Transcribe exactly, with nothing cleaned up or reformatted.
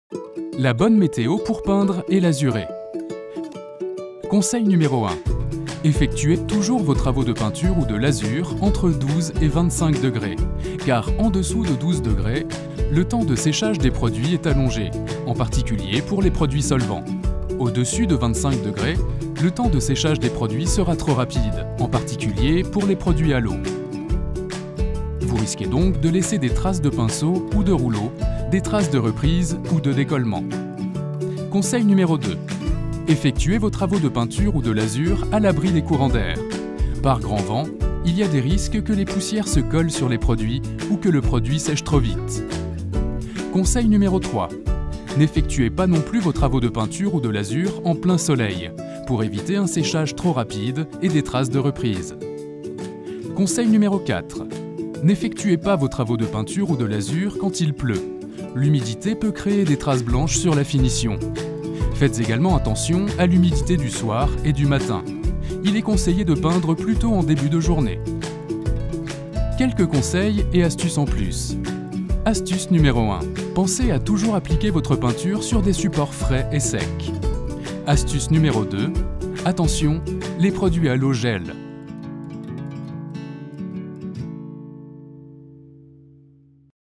La bonne météo pour peindre et lazurer. Conseil numéro un. Effectuez toujours vos travaux de peinture ou de lasure entre douze et vingt-cinq degrés, car en dessous de douze degrés, le temps de séchage des produits est allongé, en particulier pour les produits solvants. Au-dessus de vingt-cinq degrés, le temps de séchage des produits sera trop rapide, en particulier pour les produits à l'eau. Vous risquez donc de laisser des traces de pinceau ou de rouleau, des traces de reprise ou de décollement. Conseil numéro deux. Effectuez vos travaux de peinture ou de lasure à l'abri des courants d'air. Par grand vent, il y a des risques que les poussières se collent sur les produits ou que le produit sèche trop vite. Conseil numéro trois. N'effectuez pas non plus vos travaux de peinture ou de lasure en plein soleil, pour éviter un séchage trop rapide et des traces de reprise. Conseil numéro quatre. N'effectuez pas vos travaux de peinture ou de lasure quand il pleut. L'humidité peut créer des traces blanches sur la finition. Faites également attention à l'humidité du soir et du matin. Il est conseillé de peindre plutôt en début de journée. Quelques conseils et astuces en plus. Astuce numéro un. Pensez à toujours appliquer votre peinture sur des supports frais et secs. Astuce numéro deux. Attention, les produits à l'eau gèlent.